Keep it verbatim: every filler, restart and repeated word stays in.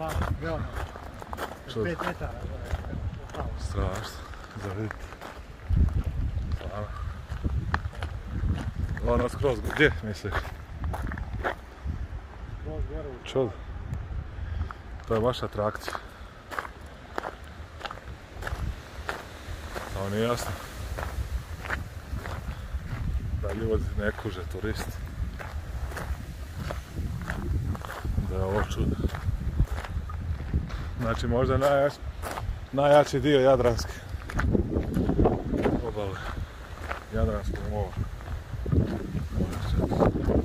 Baš, veoma. pet metara. Strašno, za vidjeti. Stvarno. Ono skroz, gdje misliš? Skroz gore u Čud. To je baš atrakcija. Samo nije jasno da ljudi ne kuže, turisti. Da je ovo čudo. Znači možda najjači, najjači dio Jadranske obale. Jadranskog mora.